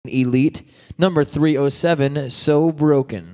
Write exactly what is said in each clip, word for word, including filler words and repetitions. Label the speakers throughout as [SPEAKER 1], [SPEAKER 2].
[SPEAKER 1] Elite, number three oh seven, So Broken.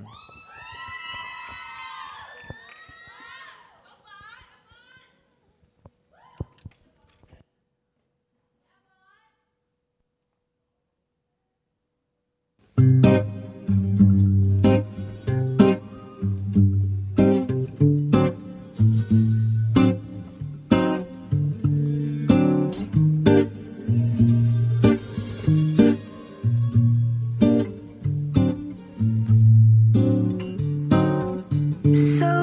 [SPEAKER 2] So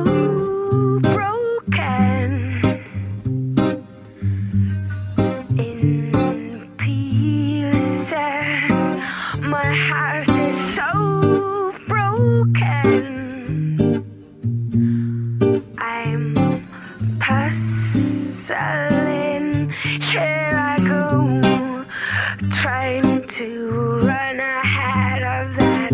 [SPEAKER 2] broken in pieces, my heart is so broken. I'm puzzling, here I go, trying to run ahead of that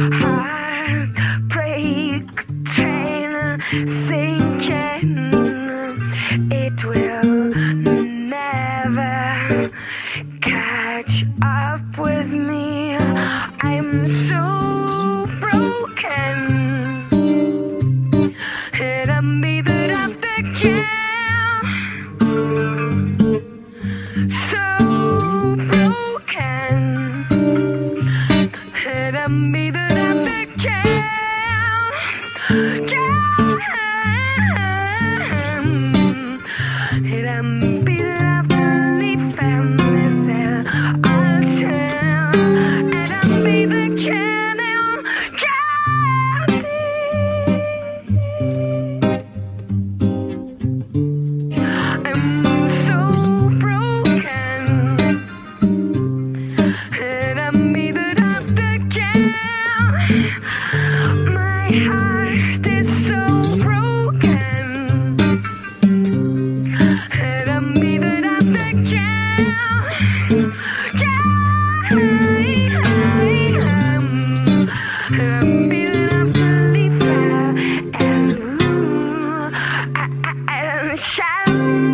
[SPEAKER 2] heartbreak train, thinking it will never catch up with me. I'm so broken, it am me that I've the jam. So broken, it am me that I've the jam. It am me that I've believed family there. I'll tell, it am me the channel. I'm so broken. It am me that I've the jam. My heart is so broken. It am me that I've the jam. Jam. It am me that I've believed that. And ooh, I, I, I don't shout.